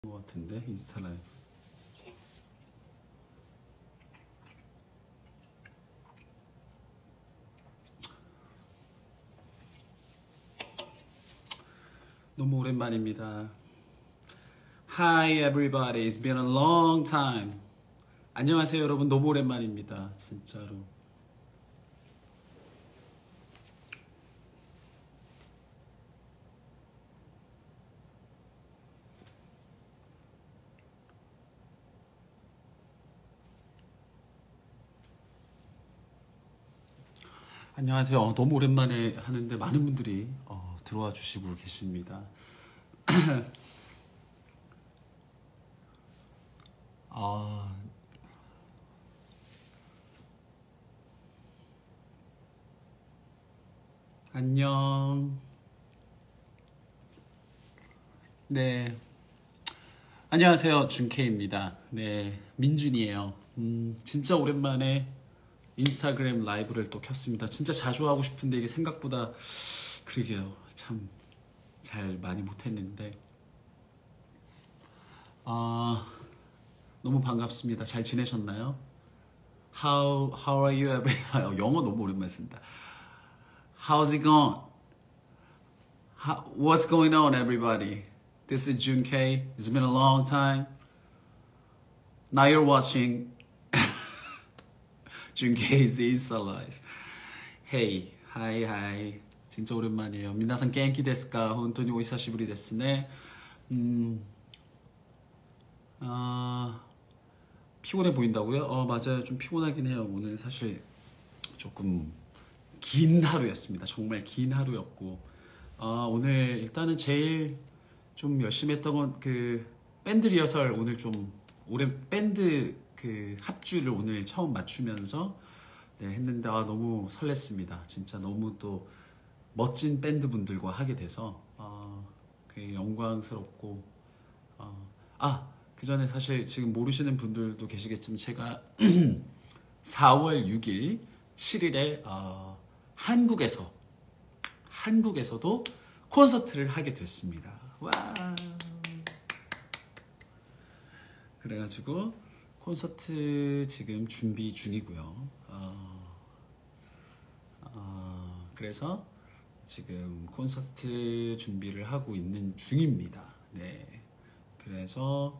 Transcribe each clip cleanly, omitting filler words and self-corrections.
것 같은데 인스타 라이브. 너무 오랜만입니다. Hi everybody, it's been a long time. 안녕하세요 여러분, 너무 오랜만입니다. 진짜로. 안녕하세요. 너무 오랜만에 하는데 많은 분들이 들어와 주시고 계십니다. 안녕. 네. 안녕하세요. 준케입니다. 네. 민준이에요. 진짜 오랜만에 인스타그램 라이브를 또 켰습니다. 진짜 자주 하고 싶은데 이게 생각보다 그러게요. 참 잘 많이 못했는데 너무 반갑습니다. 잘 지내셨나요? How are you everybody? 영어 너무 오랜만에 쓴다. How's it going? What's going on everybody? This is Jun K. It's been a long time. Now you're watching Jun K's Insta Live. Hey, hi. 진짜 오랜만이에요. 미나상 겐키 데스까? 혼토니 오이사시부리 데스네. 피곤해 보인다고요? 맞아요. 좀 피곤하긴 해요. 오늘 사실 조금 긴 하루였습니다. 정말 긴 하루였고, 오늘 일단은 제일 좀 열심히 했던 건 그 밴드 리허설. 오늘 좀 오랜 밴드 그 합주를 오늘 처음 맞추면서 했는데 너무 설렜습니다. 진짜 너무 또 멋진 밴드 분들과 하게 돼서 되게 영광스럽고, 그 전에 사실 지금 모르시는 분들도 계시겠지만 제가 4월 6일, 7일에 한국에서도 콘서트를 하게 됐습니다. 와! 그래가지고 콘서트 지금 준비 중이고요. 그래서 지금 콘서트 준비를 하고 있는 중입니다. 네. 그래서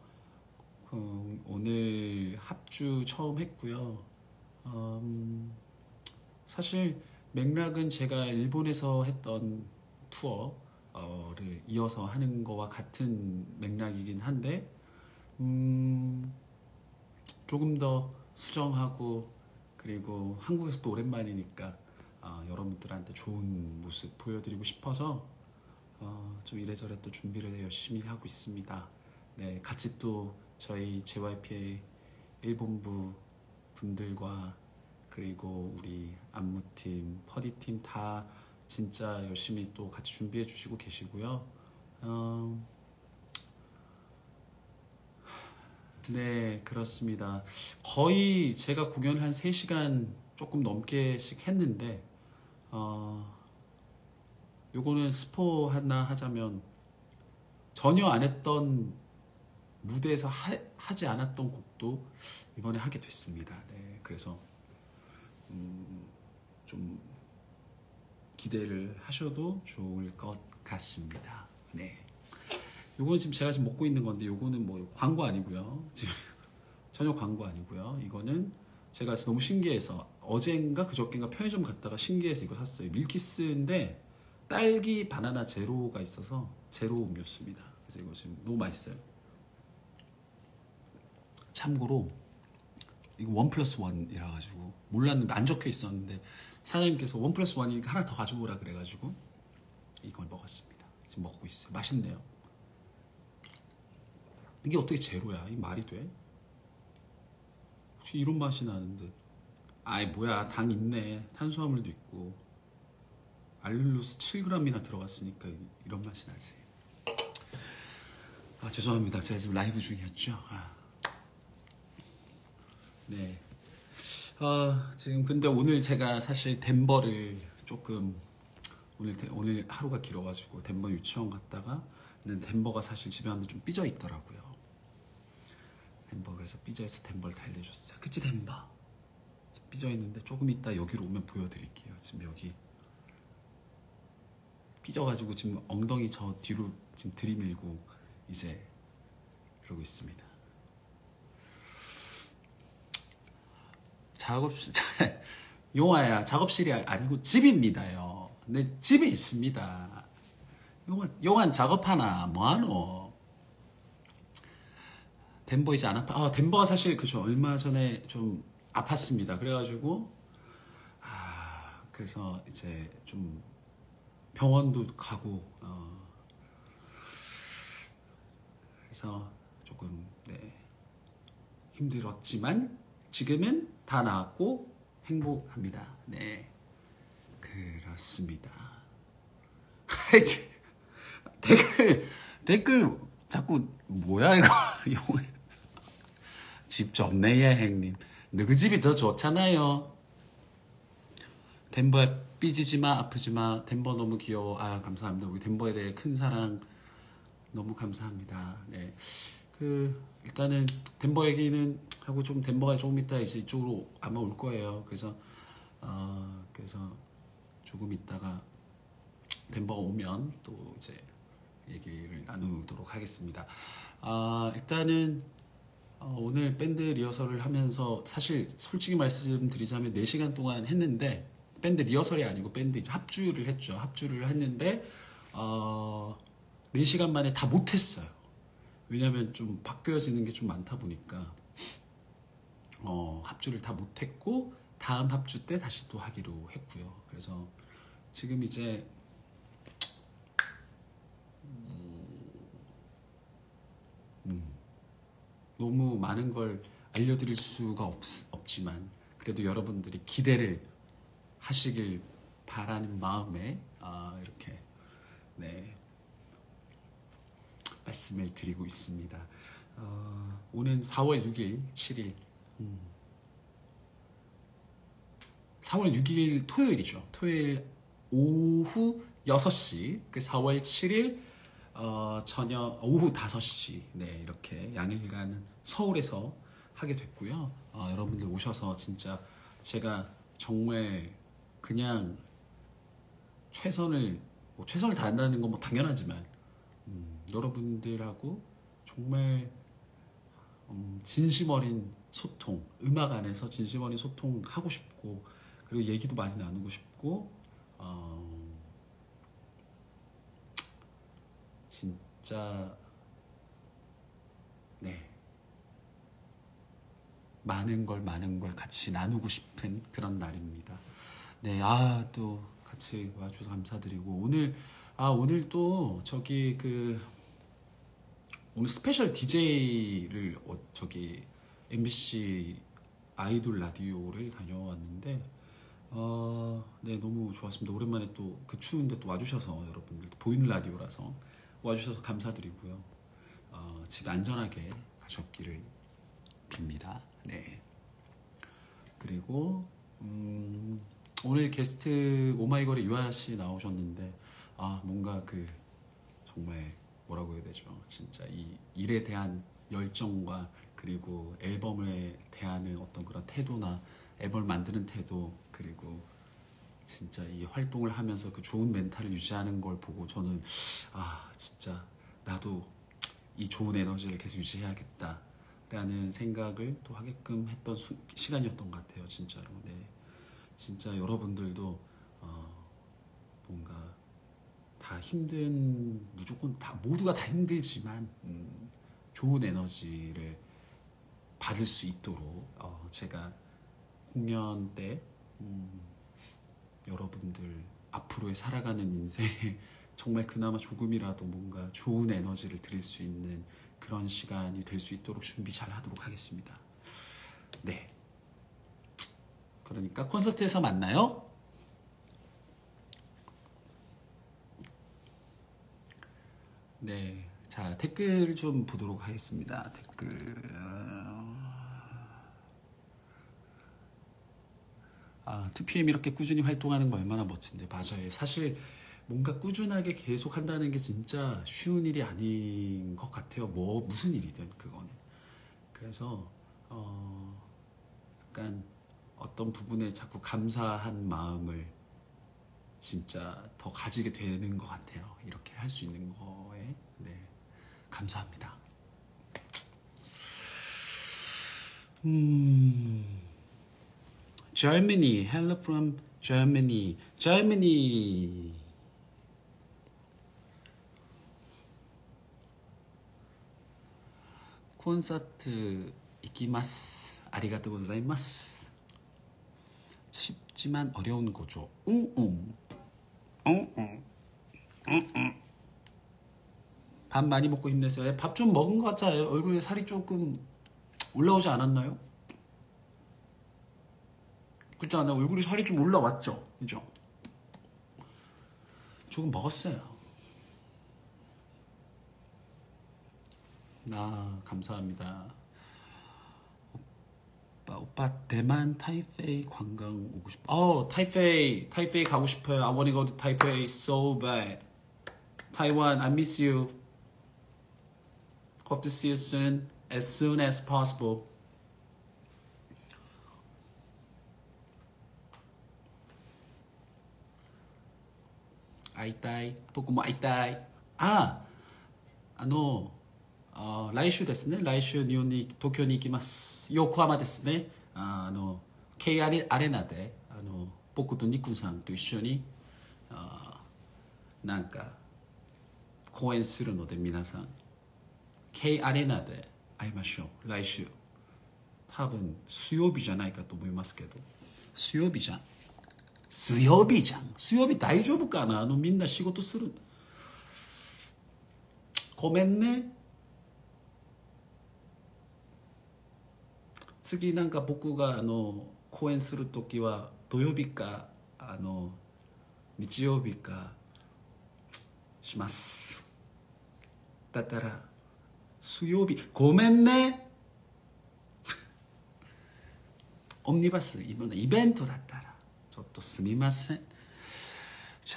오늘 합주 처음 했고요. 사실 맥락은 제가 일본에서 했던 투어를 이어서 하는 거와 같은 맥락이긴 한데 조금 더 수정하고, 그리고 한국에서 또 오랜만이니까 여러분들한테 좋은 모습 보여드리고 싶어서 좀 이래저래 또 준비를 열심히 하고 있습니다. 네, 같이 또 저희 JYP의 일본부 분들과 그리고 우리 안무팀, 퍼디팀 다 진짜 열심히 또 같이 준비해 주시고 계시고요. 네, 그렇습니다. 거의 제가 공연을 한 3시간 조금 넘게씩 했는데 요거는 스포 하나 하자면 전혀 안 했던 무대에서 하지 않았던 곡도 이번에 하게 됐습니다. 네, 그래서 좀 기대를 하셔도 좋을 것 같습니다. 네. 요거는 제가 지금 먹고 있는 건데, 요거는 뭐 광고 아니고요. 지금 전혀 광고 아니고요. 이거는 제가 너무 신기해서 어젠가 그저께인가 편의점 갔다가 신기해서 이거 샀어요. 밀키스인데 딸기 바나나 제로가 있어서 제로 음료수입니다. 그래서 이거 지금 너무 맛있어요. 참고로 이거 1+1이라 가지고 몰랐는데, 안 적혀 있었는데 사장님께서 1+1이니까 하나 더 가져오라 그래가지고 이걸 먹었습니다. 지금 먹고 있어요. 맛있네요. 이게 어떻게 제로야? 이 말이 돼? 혹시 이런 맛이 나는데, 뭐야, 당 있네. 탄수화물도 있고 알룰로스 7g이나 들어갔으니까 이런 맛이 나지. 죄송합니다. 제가 지금 라이브 중이었죠. 네. 지금 근데 오늘 제가 사실 덴버를 조금 오늘 하루가 길어가지고 덴버 유치원 갔다가, 덴버가 사실 집에 왔는데 좀 삐져 있더라고요. 덴버 그래서 삐져있어 덴버를 다 알려줬어요. 그치 덴버? 삐져있는데 조금 이따 여기로 오면 보여드릴게요. 지금 여기 삐져가지고 지금 엉덩이 저 뒤로 지금 들이밀고 이제 그러고 있습니다. 작업실 용화야 작업실이 아니고 집입니다요. 내 집에 있습니다. 용한 작업하나 뭐하노? 덴버 이제 안 아파? 덴버가 사실 그죠 얼마 전에 좀 아팠습니다. 그래가지고 그래서 이제 좀 병원도 가고 그래서 조금 힘들었지만 지금은 다 나았고 행복합니다. 네 그렇습니다. 댓글 자꾸 뭐야 이거 집 좋네 예행님. 너희 집이 더 좋잖아요. 덴버에 삐지지마 아프지마. 덴버 너무 귀여워. 감사합니다. 우리 덴버에 대해 큰 사랑 너무 감사합니다. 네, 일단은 덴버 얘기는 하고 좀 덴버가 조금 이따 이제 이쪽으로 아마 올 거예요. 그래서 조금 있다가 덴버가 오면 또 이제 얘기를 나누도록 하겠습니다. 일단은 오늘 밴드 리허설을 하면서 사실 솔직히 말씀드리자면 4시간 동안 했는데 밴드 리허설이 아니고 밴드 이제 합주를 했죠. 합주를 했는데 4시간 만에 다 못했어요. 왜냐면 좀 바뀌어지는 게 좀 많다 보니까 합주를 다 못했고 다음 합주 때 다시 또 하기로 했고요. 그래서 지금 이제 너무 많은 걸 알려드릴 수가 없지만 그래도 여러분들이 기대를 하시길 바라는 마음에 이렇게 말씀을 드리고 있습니다. 오는 4월 6일, 7일 4월 6일 토요일이죠. 토요일 오후 6시 4월 7일 저녁 오후 5시 이렇게 양일간 서울에서 하게 됐고요. 여러분들 오셔서 진짜 제가 정말 그냥 최선을 다한다는 건 뭐 당연하지만 여러분들하고 정말 진심 어린 소통, 음악 안에서 진심 어린 소통 하고 싶고 그리고 얘기도 많이 나누고 싶고 진짜 많은 걸 같이 나누고 싶은 그런 날입니다. 또 같이 와주셔서 감사드리고 오늘 또 저기 오늘 스페셜 DJ를 MBC 아이돌 라디오를 다녀왔는데 너무 좋았습니다. 오랜만에 또 그 추운데 또 와주셔서 여러분들 보이는 라디오라서 와주셔서 감사드리고요. 집 안전하게 가셨기를 빕니다. 그리고 오늘 게스트 오마이걸의 유아씨 나오셨는데 뭔가 정말 뭐라고 해야 되죠? 진짜 이 일에 대한 열정과 그리고 앨범에 대한 어떤 그런 태도나 앨범을 만드는 태도 그리고 진짜 이 활동을 하면서 그 좋은 멘탈을 유지하는 걸 보고 저는 진짜 나도 이 좋은 에너지를 계속 유지해야겠다 라는 생각을 또 하게끔 했던 시간이었던 것 같아요. 진짜로. 진짜 여러분들도 뭔가 다 무조건 모두가 다 힘들지만 좋은 에너지를 받을 수 있도록 제가 공연 때 여러분들 앞으로의 살아가는 인생에 정말 그나마 조금이라도 뭔가 좋은 에너지를 드릴 수 있는 그런 시간이 될 수 있도록 준비 잘 하도록 하겠습니다. 그러니까 콘서트에서 만나요. 자 댓글 좀 보도록 하겠습니다. 댓글 2PM 이렇게 꾸준히 활동하는 거 얼마나 멋진데. 맞아요. 사실 뭔가 꾸준하게 계속 한다는 게 진짜 쉬운 일이 아닌 것 같아요. 무슨 일이든 그거는 그래서 약간 어떤 부분에 자꾸 감사한 마음을 진짜 더 가지게 되는 것 같아요. 이렇게 할 수 있는 거에. 네, 감사합니다. Germany, hello from Germany. Germany. 콘서트 이키마스. 아리가또 고자이마스. 쉽지만 어려운 거죠. 밥 많이 먹고 힘내세요. 밥 좀 먹은 것 같아요. 얼굴에 살이 조금 올라오지 않았나요? 그렇지 않아요? 얼굴에 살이 좀 올라왔죠? 그죠? 조금 먹었어요. 감사합니다. 오빠 대만 타이페이 관광 오고 싶어. 타이페이 가고 싶어요. I wanna go to Taipei so bad. Taiwan, I miss you. Hope to see you soon as possible. 아이따이, 보고 아이따이. 来週ですね。来週日本に東京に行きます。横浜ですね。K アレナで僕とニクさんと一緒になんか公演するので皆さん K アレナで会いましょう。来週多分水曜日じゃないかと思いますけど。水曜日じゃん。水曜日大丈夫かな。みんな仕事する。ごめんね。次なんか僕が公演するときは土曜日か日曜日かします。だったら水曜日ごめんね。オムニバスイベントだったらちょっとすみません。자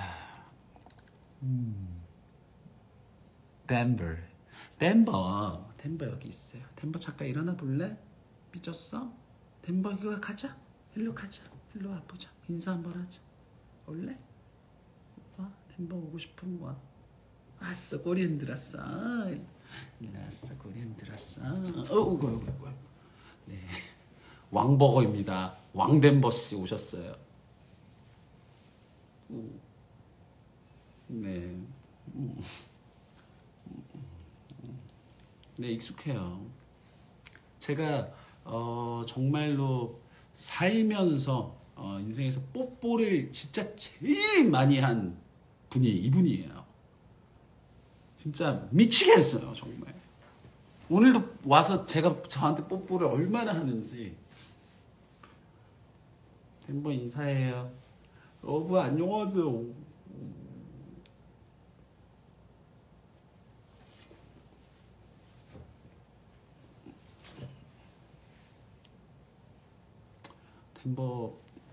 덴버 여기 있어요. 덴버 잠깐 일어나 볼래? 삐졌어? 덴버 이거 가자. 일로 가자. 일로 와보자. 인사 한번 하자. 올래? 와, 덴버 오고 싶으면 와. 왔어. 꼬리 흔들었어. 왔어. 꼬리 흔들었어. 어이구. 네, 왕버거입니다. 왕덴버 씨 오셨어요. 네. 네, 익숙해요. 제가 정말로 살면서 인생에서 뽀뽀를 진짜 제일 많이 한 분이 이분이에요. 진짜 미치겠어요, 정말. 오늘도 와서 제가 저한테 뽀뽀를 얼마나 하는지. 덴버 인사해요. 여러분 안녕하세요. 덴버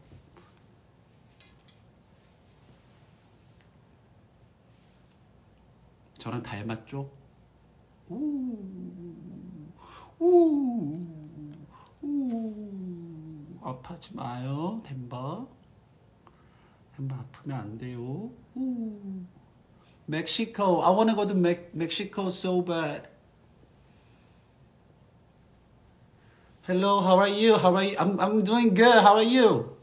저랑 닮았죠? 아파하지 마요. 덴버 아프면 안 돼요. Mexico. I wanna go to Mexico so bad. Hello, how are you? I'm doing good. How are you?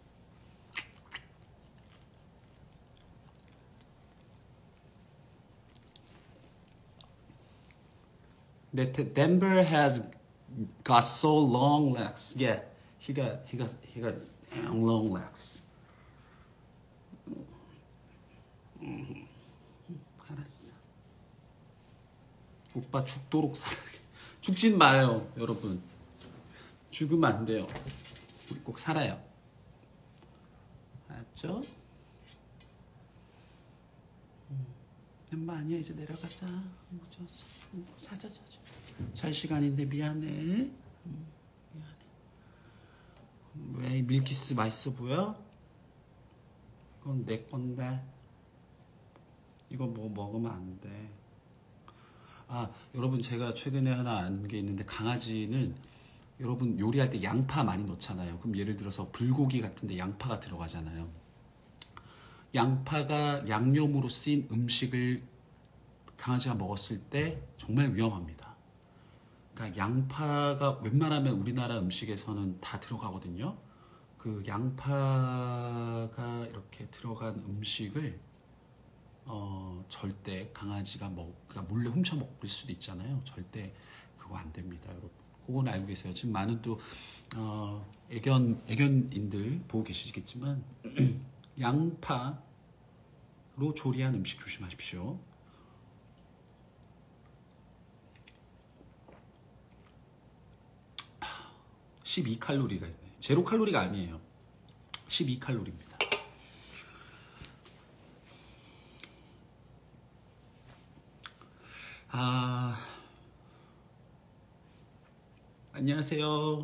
Denver has got so long legs. Yeah, he got long legs. 알았어. 오빠 죽도록 살게. 죽진 마요, 여러분. 죽으면 안 돼요. 우리 꼭 살아요. 알았죠? 엄마 아니야. 이제 내려가자. 자자. 잘 시간인데 미안해. 미안해. 왜 밀키스 맛있어 보여? 이건 내 건데. 이거 뭐 먹으면 안 돼. 여러분 제가 최근에 하나 안 게 있는데 강아지는 여러분 요리할 때 양파 많이 넣잖아요. 그럼 예를 들어서 불고기 같은데 양파가 들어가잖아요. 양파가 양념으로 쓰인 음식을 강아지가 먹었을 때 정말 위험합니다. 그러니까 양파가 웬만하면 우리나라 음식에서는 다 들어가거든요. 그 양파가 이렇게 들어간 음식을 절대 강아지가 그러니까 몰래 훔쳐 먹을 수도 있잖아요. 절대 그거 안 됩니다, 여러분. 그건 알고 계세요. 지금 많은 또 애견인들 보고 계시겠지만 양파로 조리한 음식 조심하십시오. 아, 12칼로리가 있네. 제로 칼로리가 아니에요. 12칼로리입니다. 안녕하세요.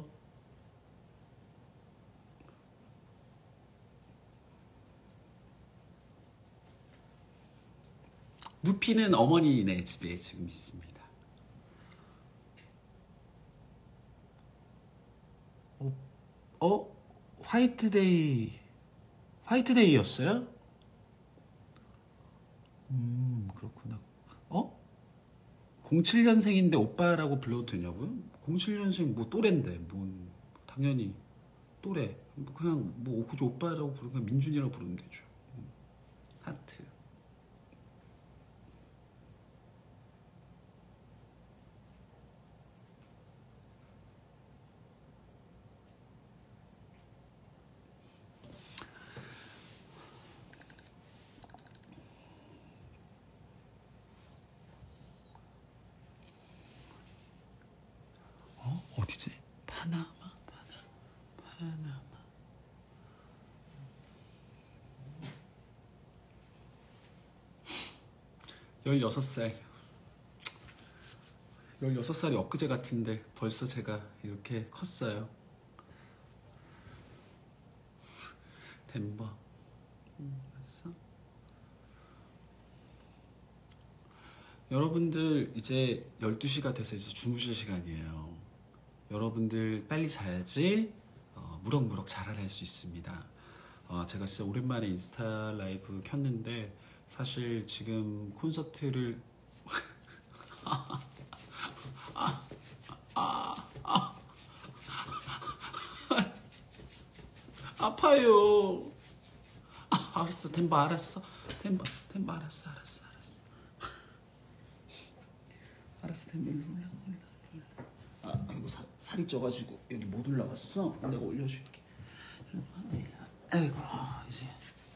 누피는 어머니네 집에 지금 있습니다. 화이트데이였어요? 그렇구나. 07년생인데 오빠라고 불러도 되냐고요? 07년생 뭐 또래인데 뭐 당연히 또래. 그냥 뭐 그저 오빠라고 부르면 민준이라고 부르면 되죠. 하트. 어디지? 파나마. 16살. 16살이 엊그제 같은데 벌써 제가 이렇게 컸어요. 덴버. 봤어? 여러분들 이제 12시가 돼서 이제 주무실 시간이에요. 여러분들 빨리 자야지 무럭무럭 자라날 수 있습니다. 제가 진짜 오랜만에 인스타 라이브 켰는데 사실 지금 콘서트를 아파요. 알았어, 템바 알았어. 템바 알았어. 알았어, 템바. 아이고 살이 쪄가지고 여기 못 올라갔어. 내가 올려줄게. 아이고 이제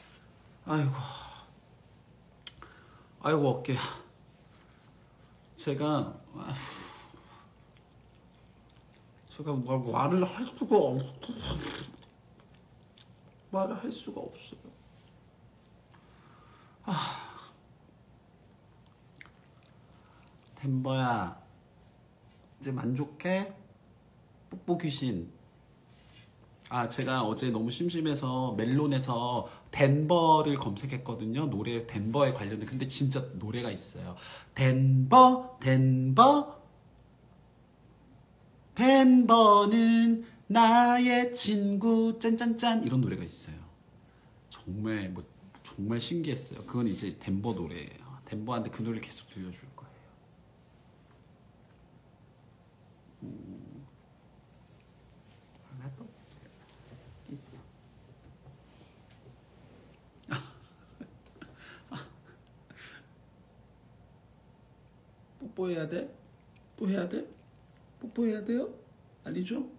아이고 어깨야. 제가 말을 할 수가 없어. 말을 할 수가 없어요. 덴버야 이제 만족해? 뽀뽀 귀신. 제가 어제 너무 심심해서 멜론에서 덴버를 검색했거든요. 노래 덴버에 관련된. 근데 진짜 노래가 있어요. 덴버는 나의 친구 짠짠짠 이런 노래가 있어요. 정말 정말 신기했어요. 그건 이제 덴버 노래예요. 덴버한테 그 노래를 계속 들려줄 거예요. 하나 더 있어. 뽀뽀해야 돼? 또 해야 돼? 뽀뽀해야 돼요? 아니죠?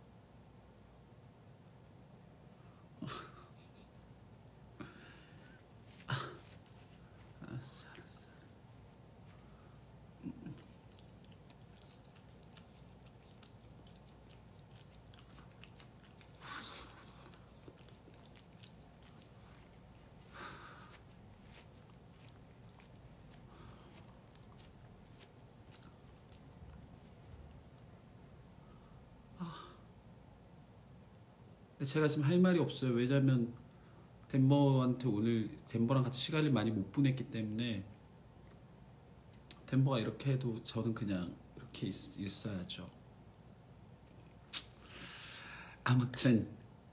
근데 제가 지금 할 말이 없어요. 왜냐면 덴버한테 오늘 덴버랑 같이 시간을 많이 못 보냈기 때문에 덴버가 이렇게 해도 저는 그냥 이렇게 있어야죠. 아무튼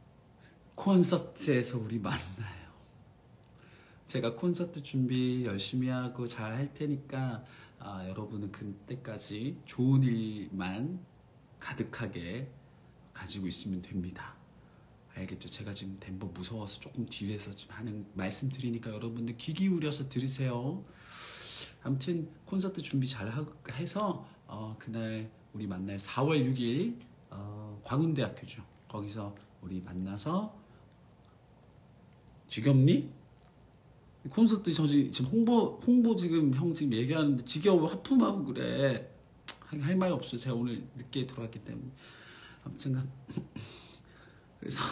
콘서트에서 우리 만나요. 제가 콘서트 준비 열심히 하고 잘 할 테니까 여러분은 그때까지 좋은 일만 가득하게 가지고 있으면 됩니다. 알겠죠? 제가 지금 덴버 무서워서 조금 뒤에서 지금 하는 말씀 드리니까 여러분들 귀 기울여서 들으세요. 아무튼 콘서트 준비 잘 해서 그날 우리 만날 4월 6일 광운대학교죠. 거기서 우리 만나서 지겹니? 콘서트 저 지금 홍보 지금 형 지금 얘기하는데 지겨워 하품하고 그래. 할 말 없어. 제가 오늘 늦게 들어왔기 때문에. 아무튼 그래서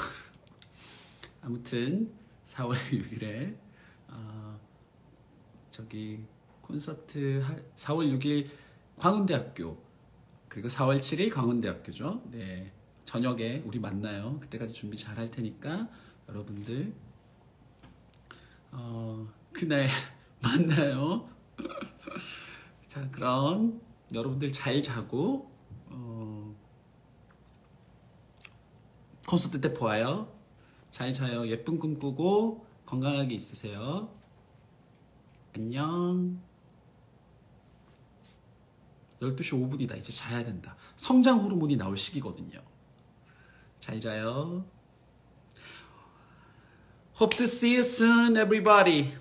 아무튼 4월 6일에 저기 콘서트 4월 6일 광운대학교 그리고 4월 7일 광운대학교죠. 네, 저녁에 우리 만나요. 그때까지 준비 잘 할 테니까 여러분들 그날 만나요. 자, 그럼 여러분들 잘 자고 콘서트 때 보아요. 잘 자요. 예쁜 꿈 꾸고 건강하게 있으세요. 안녕. 12시 5분이다. 이제 자야 된다. 성장 호르몬이 나올 시기거든요. 잘 자요. Hope to see you soon, everybody.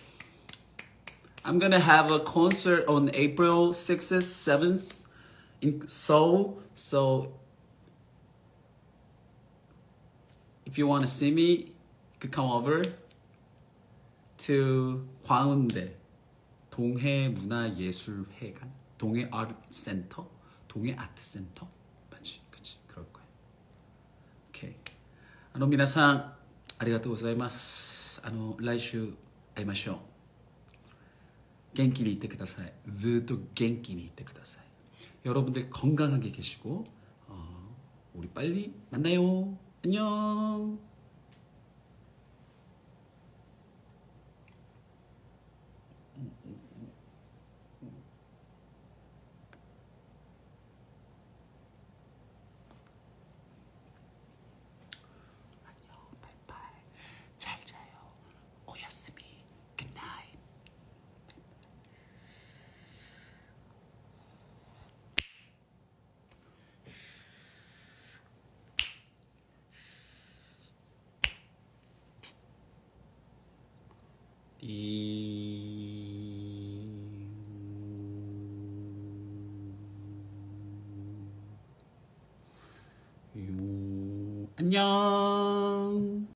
I'm gonna have a concert on April 6th, 7th in Seoul. So if you want to see me, you could come over to 광운대 동해문화예술회관, 동해아트센터, 동해아트센터 맞지? 그치? 그럴 거야. 오케이. 皆さんありがとうございます。来週会いましょう。元気にいってください。ずっと元気にいってください。 여러분들 건강하게 계시고 우리 빨리 만나요. 안녕. 안녕.